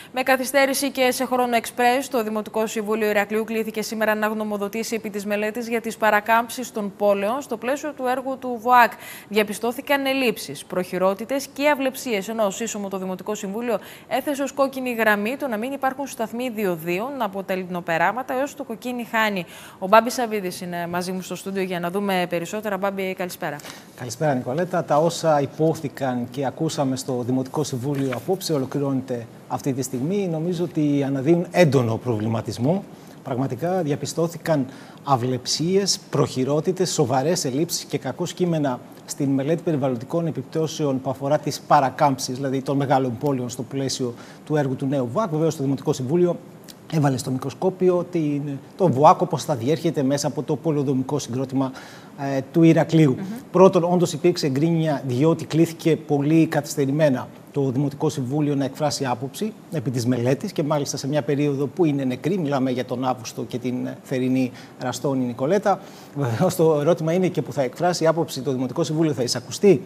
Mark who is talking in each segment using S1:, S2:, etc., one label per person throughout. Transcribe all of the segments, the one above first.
S1: Με καθυστέρηση και σε χρόνο εξπρές, το Δημοτικό Συμβούλιο Ηρακλείου κλήθηκε σήμερα να γνωμοδοτήσει επί της μελέτης για τις παρακάμψεις των πόλεων στο πλαίσιο του έργου του ΒΟΑΚ. Διαπιστώθηκαν ελλείψεις, προχειρότητες και αυλεψίες, ενώ σύσσωμο το Δημοτικό Συμβούλιο έθεσε ως κόκκινη γραμμή το να μην υπάρχουν σταθμοί διοδίων από τα Ελληνοπεράματα έως το Κοκκίνη Χάνη. Ο Μπάμπης Σαββίδης είναι μαζί μου στο στούντιο για να δούμε περισσότερα. Μπάμπη, καλησπέρα.
S2: Καλησπέρα, Νικολέτα. Τα όσα υπόθηκαν και ακούσαμε στο Δημοτικό Συμβούλιο απόψε ολοκληρώνεται αυτή τη στιγμή. Νομίζω ότι αναδύουν έντονο προβληματισμό. Πραγματικά διαπιστώθηκαν αυλεψίες, προχειρότητες, σοβαρές ελλείψεις και κακώς κείμενα στην μελέτη περιβαλλοντικών επιπτώσεων που αφορά τις παρακάμψεις, δηλαδή των μεγάλων πόλεων στο πλαίσιο του έργου του νέου ΒΟΑΚ. Βεβαίως, το Δημοτικό Συμβούλιο έβαλε στο μικροσκόπιο το ΒΟΑΚ όπως θα διέρχεται μέσα από το πολεοδομικό συγκρότημα του Ηρακλείου. Πρώτον, όντως υπήρξε γκρίνια, διότι κλήθηκε πολύ καθυστερημένα το Δημοτικό Συμβούλιο να εκφράσει άποψη επί της μελέτης και μάλιστα σε μια περίοδο που είναι νεκρή. Μιλάμε για τον Αύγουστο και την θερινή Ραστόνη, Νικολέτα. Βεβαίως, το ερώτημα είναι και που θα εκφράσει άποψη το Δημοτικό Συμβούλιο, θα εισακουστεί.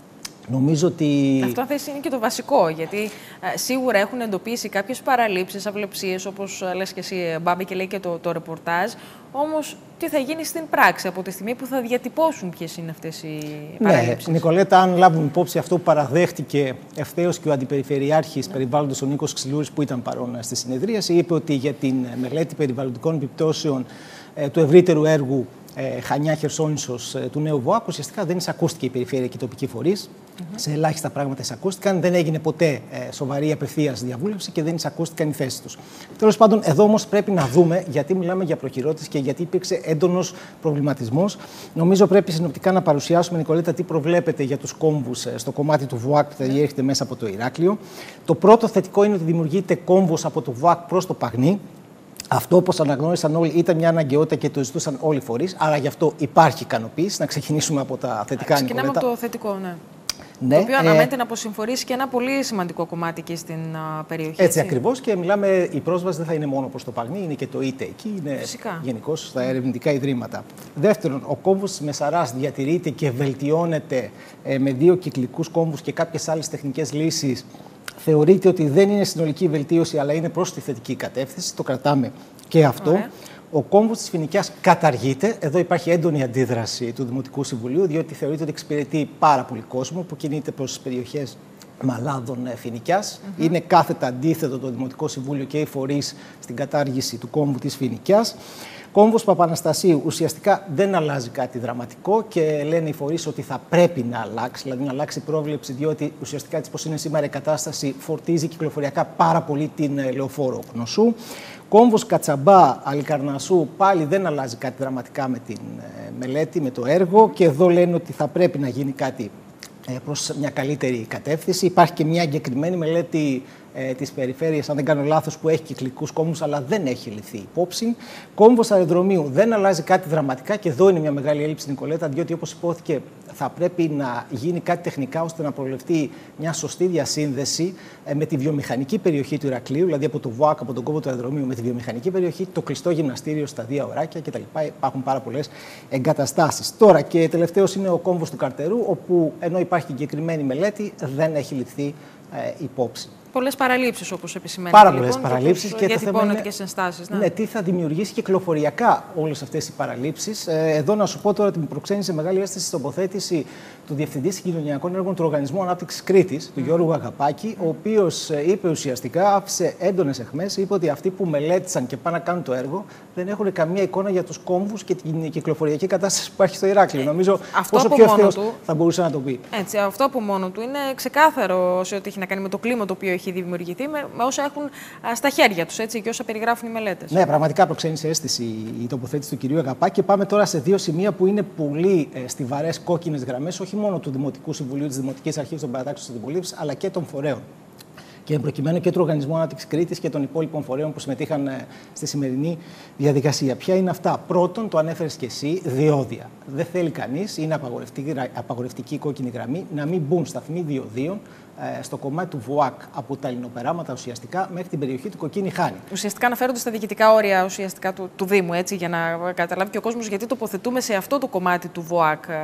S2: Νομίζω ότι...
S1: Αυτό θα είναι και το βασικό, γιατί σίγουρα έχουν εντοπίσει κάποιες παραλήψεις, αυλεψίες, όπως λες και εσύ, Μπάμπη, και λέει και το ρεπορτάζ. Όμως, τι θα γίνει στην πράξη από τη στιγμή που θα διατυπώσουν ποιες είναι αυτές οι παραλήψεις?
S2: Ναι, Νικολέτα, αν λάβουμε υπόψη αυτό που παραδέχτηκε ευθέως και ο Αντιπεριφερειάρχης Περιβάλλοντος ο Νίκος Ξυλούρης, που ήταν παρόν στη συνεδρίαση, είπε ότι για την μελέτη περιβαλλοντικών επιπτώσεων του ευρύτερου έργου Χανιά Χερσόνησος του νέου ΒΟΑΚ, ουσιαστικά δεν εισακούστηκε η περιφέρεια και οι τοπικοί φορείς. Σε ελάχιστα πράγματα εισακούστηκαν, δεν έγινε ποτέ σοβαρή απευθείας διαβούλευση και δεν εισακούστηκαν οι θέσεις τους. Τέλος πάντων, εδώ όμως πρέπει να δούμε γιατί μιλάμε για προχειρότητες και γιατί υπήρξε έντονος προβληματισμός. Νομίζω πρέπει συνοπτικά να παρουσιάσουμε, Νικολέτα, τι προβλέπεται για τους κόμβους στο κομμάτι του ΒΟΑΚ που θα διέρχεται μέσα από το Ηράκλειο. Το πρώτο θετικό είναι ότι δημιουργείται κόμβος από το ΒΟΑΚ προς το Παγνί. Αυτό, όπως αναγνώρισαν όλοι, ήταν μια αναγκαιότητα και το ζητούσαν όλοι οι φορείς. Άρα γι' αυτό υπάρχει ικανοποίηση. Να ξεκινήσουμε από τα θετικά, Νικολέτα.
S1: Ξεκινάμε από το θετικό, ναι.
S2: Ναι,
S1: το οποίο αναμένεται να αποσυμφορήσει και ένα πολύ σημαντικό κομμάτι και στην περιοχή.
S2: Έτσι ακριβώς, και μιλάμε, η πρόσβαση δεν θα είναι μόνο προς το Παγνί, είναι και το ΙΤΕ εκεί, είναι γενικώς στα ερευνητικά ιδρύματα. Δεύτερον, ο κόμβος της Μεσαράς διατηρείται και βελτιώνεται με 2 κυκλικούς κόμβους και κάποιες άλλες τεχνικές λύσεις. Θεωρείται ότι δεν είναι συνολική βελτίωση, αλλά είναι προς τη θετική κατεύθυνση. Το κρατάμε και αυτό. Ωραία. Ο κόμβος της Φοινικιάς καταργείται. Εδώ υπάρχει έντονη αντίδραση του Δημοτικού Συμβουλίου, διότι θεωρείται ότι εξυπηρετεί πάρα πολύ κόσμο που κινείται προς τις περιοχές Μαλάδων, Φοινικιάς. Είναι κάθετα αντίθετο το Δημοτικό Συμβούλιο και οι φορείς στην κατάργηση του κόμβου της Φοινικιάς. Κόμβος Παπαναστασίου ουσιαστικά δεν αλλάζει κάτι δραματικό και λένε οι φορείς ότι θα πρέπει να αλλάξει, δηλαδή να αλλάξει η πρόβλεψη, διότι ουσιαστικά έτσι πως είναι σήμερα η κατάσταση φορτίζει κυκλοφοριακά πάρα πολύ την λεωφόρο Κνωσού. Κόμβος Κατσαμπά Αλικαρνασσού πάλι δεν αλλάζει κάτι δραματικά με την μελέτη, με το έργο, και εδώ λένε ότι θα πρέπει να γίνει κάτι προς μια καλύτερη κατεύθυνση. Υπάρχει και μια εγκεκριμένη μελέτη της περιφέρειας, αν δεν κάνω λάθος, που έχει κυκλικούς κόμβους, αλλά δεν έχει ληφθεί υπόψη. Κόμβος αεροδρομίου δεν αλλάζει κάτι δραματικά και εδώ είναι μια μεγάλη έλλειψη, Νικολέτα, διότι όπως υπόθηκε θα πρέπει να γίνει κάτι τεχνικά ώστε να προβλεφτεί μια σωστή διασύνδεση με τη βιομηχανική περιοχή του Ηρακλείου, δηλαδή από το ΒΟΑΚ, από τον κόμβο του αεροδρομίου με τη βιομηχανική περιοχή, το κλειστό γυμναστήριο στα 2 ωράκια κτλ. Υπάρχουν πάρα πολλές εγκαταστάσεις. Τώρα, και τελευταίος είναι ο κόμβος του Καρτερού, όπου ενώ υπάρχει συγκεκριμένη μελέτη, δεν έχει ληφθεί υπόψη.
S1: Πολλές παραλήψεις, όπως επισημαίνεται.
S2: Πάρα πολλές παραλήψεις
S1: και το θέμα είναι και σε ενστάσεις.
S2: Ναι, τι θα δημιουργήσει κυκλοφοριακά όλες αυτές οι παραλήψεις. Εδώ να σου πω τώρα ότι με προξένησε μεγάλη αίσθηση στην τοποθέτηση του Διευθυντή Συγκοινωνιακών Έργων του Οργανισμού Ανάπτυξης Κρήτης, του Γιώργου Αγαπάκη, ο οποίος είπε ουσιαστικά, άφησε έντονες αιχμές, είπε ότι αυτοί που μελέτησαν και πάνε να κάνουν το έργο δεν έχουν καμία εικόνα για τους κόμβους και την κυκλοφοριακή κατάσταση που υπάρχει στο Ηράκλειο. Νομίζω πόσο πιο ευθέως θα μπορούσε να το πει.
S1: Έτσι, αυτό από μόνο του είναι ξεκάθαρο σε ό,τι έχει να κάνει με το κλίμα το οποίο έχει δημιουργηθεί, με όσα έχουν στα χέρια τους και όσα περιγράφουν οι μελέτες.
S2: Ναι, πραγματικά προξένησε αίσθηση η τοποθέτηση του κυρίου Αγαπάκη. Και πάμε τώρα σε 2 σημεία που είναι πολύ στιβαρές κόκκινες γραμμές, όχι μόνο του Δημοτικού Συμβουλίου, της Δημοτικής Αρχής των Παρατάξεων της Αντιπολίτευσης, αλλά και των φορέων. Και προκειμένου και του Οργανισμού Ανάπτυξης Κρήτης και των υπόλοιπων φορέων που συμμετείχαν στη σημερινή διαδικασία. Ποια είναι αυτά? Πρώτον, το ανέφερες και εσύ, διόδια. Δεν θέλει κανείς, είναι απαγορευτική η κόκκινη γραμμή, να μην μπουν σταθμοί διοδίων στο κομμάτι του ΒΟΑΚ από τα Ελληνοπεράματα ουσιαστικά μέχρι την περιοχή του Κοκκίνη Χάνη.
S1: Ουσιαστικά αναφέρονται στα διοικητικά όρια ουσιαστικά του Δήμου, έτσι, για να καταλάβει και ο κόσμος γιατί τοποθετούμε σε αυτό το κομμάτι του ΒΟΑΚ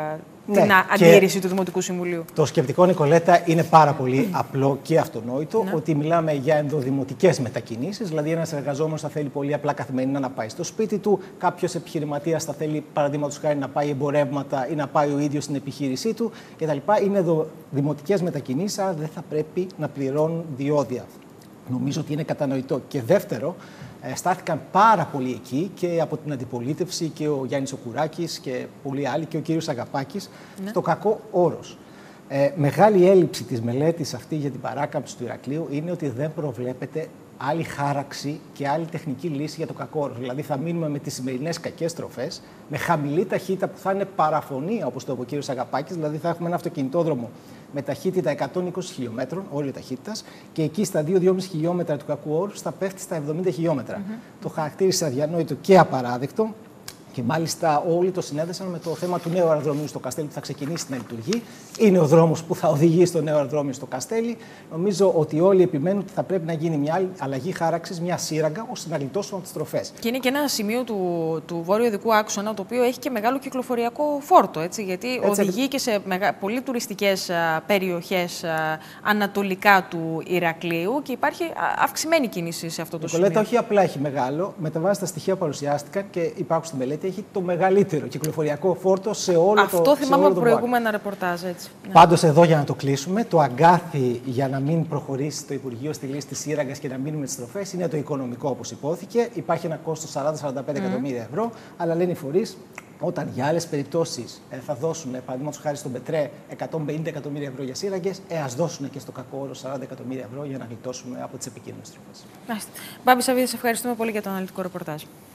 S1: την αντίρρηση του Δημοτικού Συμβουλίου.
S2: Το σκεπτικό, Νικολέτα, είναι πάρα πολύ απλό και αυτονόητο, ότι μιλάμε για ενδοδημοτικές μετακινήσεις. Δηλαδή, ένας εργαζόμενος θα θέλει πολύ απλά καθημερινά να πάει στο σπίτι του, κάποιος επιχειρηματίας θα θέλει, παραδείγματος χάρη, να πάει εμπορεύματα ή να πάει ο ίδιος στην επιχείρησή του κτλ. Είναι ενδοδημοτικές μετακινήσεις, άρα δεν θα πρέπει να πληρώνουν διόδια. Νομίζω ότι είναι κατανοητό. Και δεύτερο, στάθηκαν πάρα πολύ εκεί και από την αντιπολίτευση και ο Γιάννης ο Κουράκης και πολλοί άλλοι και ο κύριος Αγαπάκης στο κακό όρος. Μεγάλη έλλειψη της μελέτης αυτή για την παράκαμψη του Ηρακλείου είναι ότι δεν προβλέπεται άλλη χάραξη και άλλη τεχνική λύση για το κακό όρος. Δηλαδή θα μείνουμε με τις σημερινές κακές στροφές, με χαμηλή ταχύτητα που θα είναι παραφωνία, όπως το είπε ο κύριος Αγαπάκης. Δηλαδή θα έχουμε ένα αυτοκινητόδρομο με ταχύτητα 120 χιλιόμετρων, όριο ταχύτητας, και εκεί στα 2-2,5 χιλιόμετρα του κακού όρους θα πέφτει στα 70 χιλιόμετρα. Το χαρακτήρισε αδιανόητο και απαράδεκτο. Και μάλιστα όλοι το συνέδεσαν με το θέμα του νέου αεροδρομίου στο Καστέλι που θα ξεκινήσει να λειτουργεί. Είναι ο δρόμος που θα οδηγεί στο νέο αεροδρόμιο στο Καστέλι. Νομίζω ότι όλοι επιμένουν ότι θα πρέπει να γίνει μια αλλαγή χάραξης, μια σύραγγα, ώστε να γλιτώσουμε από τις στροφές.
S1: Και είναι και ένα σημείο του βόρειο-δυτικού άξονα, το οποίο έχει και μεγάλο κυκλοφοριακό φόρτο. Γιατί οδηγεί και σε πολύ τουριστικές περιοχές ανατολικά του Ηρακλείου και υπάρχει αυξημένη κίνηση σε αυτό το σημείο.
S2: Όχι απλά έχει μεγάλο, με βάση τα στοιχεία που παρουσιάστηκαν και υπάρχουν στη μελέτη, έχει το μεγαλύτερο κυκλοφοριακό φόρτο σε όλο
S1: αυτό
S2: το.
S1: Αυτό θυμάμαι από προηγούμενα ρεπορτάζ.
S2: Πάντως, εδώ για να το κλείσουμε, το αγκάθι για να μην προχωρήσει το Υπουργείο στη λύση της σύραγγας και να μείνουμε τις στροφές είναι το οικονομικό, όπως υπόθηκε. Υπάρχει ένα κόστος 40-45 εκατομμύρια ευρώ, αλλά λένε οι φορείς, όταν για άλλες περιπτώσεις θα δώσουν, παραδείγματος χάρη στον Πετρέ, 150 εκατομμύρια ευρώ για σύραγγες, ας δώσουν και στο κακό όρο 40 εκατομμύρια ευρώ για να γλιτώσουμε από τις επικίνδυνες στροφές.
S1: Μπάμπη Σαββίδη, ευχαριστούμε πολύ για το αναλυτικό ρεπορτάζ.